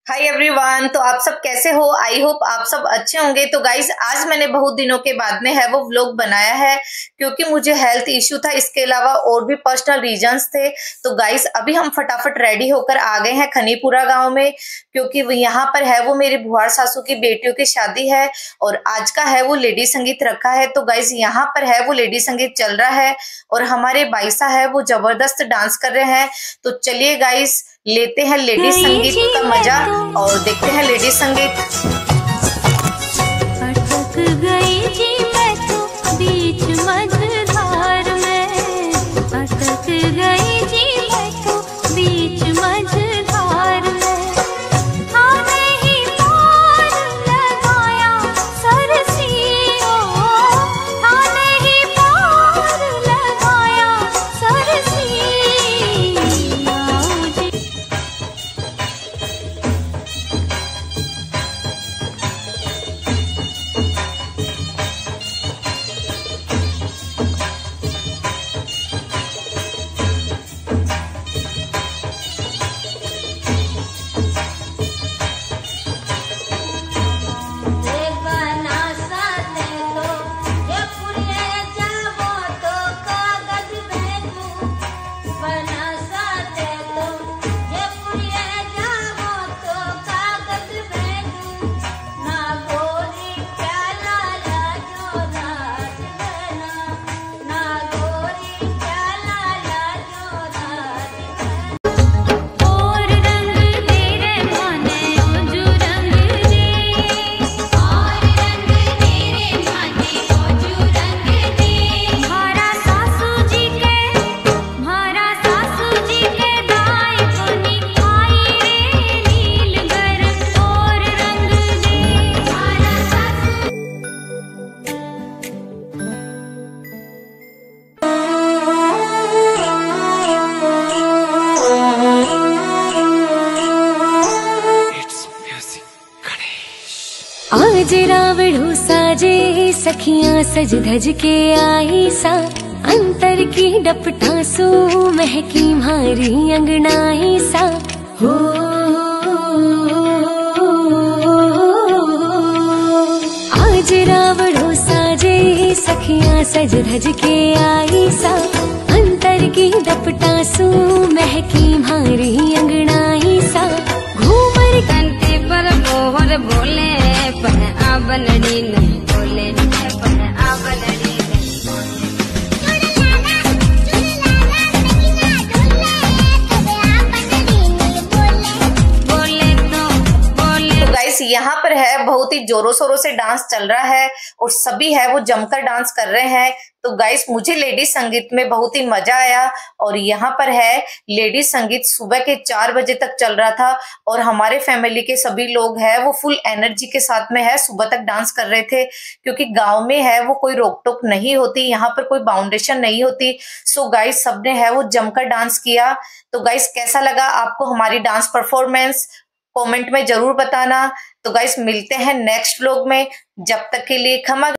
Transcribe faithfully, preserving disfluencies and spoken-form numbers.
Hi everyone, तो आप सब कैसे हो? आई होप आप सब अच्छे होंगे। तो गाइस, आज मैंने बहुत दिनों के बाद में है वो व्लॉग बनाया है क्योंकि मुझे हेल्थ इश्यू था, इसके अलावा और भी पर्सनल रीजंस थे। तो गाइस, अभी हम फटाफट रेडी होकर आ गए हैं खनीपुरा गांव में, क्योंकि यहाँ पर है वो मेरी बुआर सासू की बेटियों की शादी है और आज का है वो लेडी संगीत रखा है। तो गाइस, यहाँ पर है वो लेडी संगीत चल रहा है और हमारे बाईसा है वो जबरदस्त डांस कर रहे हैं। तो चलिए गाइस, लेते हैं लेडी संगीत का मजा और देखते हैं लेडी संगीत। अटक गई जी मैं तो बीच मझधार में, अटक गई जी मैं तो बीच मझधार में। हाँ नहीं पार लगाया सरसियो, हाँ नहीं पार लगाया सरसियो जी। आज रावणु साजे सखियां सज धज के आई सा, अंतर की डपटासू महकी मारी अंगनाई सा। हो आज रावणु साजे सखियां सज धज के आई सा, अंतर की डपटासू महकी मारी अंगनाई सा। घूमर कंते पर मोहर बोले पर आबनड़ी नहीं बोले, पर आबनड़ी नहीं बोले तो बोले। तो गाइस, यहाँ पर है बहुत ही जोरों शोरों से डांस चल रहा है और सभी है वो जमकर डांस कर रहे हैं। तो गाइस, मुझे लेडी संगीत में बहुत ही मजा आया और यहाँ पर है लेडी संगीत सुबह के चार बजे तक चल रहा था और हमारे फैमिली के सभी लोग हैं वो फुल एनर्जी के साथ में है सुबह तक डांस कर रहे थे, क्योंकि गांव में है वो कोई रोक टोक नहीं होती, यहाँ पर कोई बाउंडेशन नहीं होती। सो गाइस, सबने है वो जमकर डांस किया। तो गाइस, कैसा लगा आपको हमारी डांस परफॉर्मेंस? कमेंट में जरूर बताना। तो गाइस, मिलते हैं नेक्स्ट व्लॉग में, जब तक के लिए खमा।